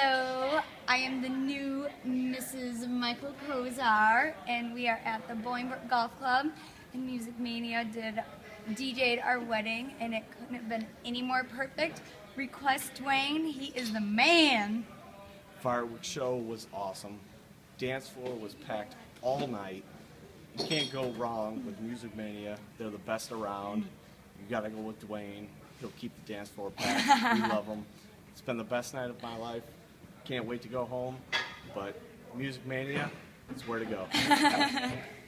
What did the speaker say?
Hello, I am the new Mrs. Michael Kozar, and we are at the Bolingbrook Golf Club, and Music Mania DJ'd our wedding, and it couldn't have been any more perfect. Request Dwayne, he is the man. Fireworks show was awesome. Dance floor was packed all night. You can't go wrong with Music Mania. They're the best around. You gotta go with Dwayne. He'll keep the dance floor packed. We love him. It's been the best night of my life. Can't wait to go home. But Music Mania is where to go.